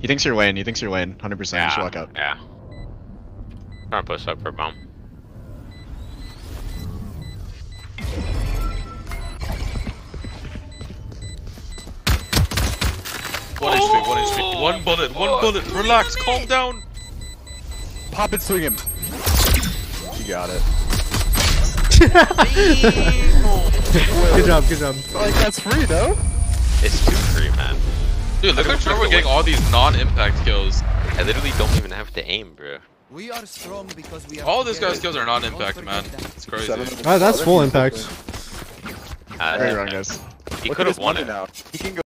He thinks you're Wayne. He thinks you're Wayne. 100%. You should walk out. Yeah. Trying to push up for a bomb. One HP. One bullet. Relax, calm down. Poppin swing him. You got it. Good job, good job. Like, that's free, though? It's too free, man. Dude, look at everyone getting all these non-impact kills. I literally don't even have to aim, bro. We are strong because we are All this guy's kills are non-impact, man. It's crazy. That's full impact. Very wrong, guys. He could have won it. He can go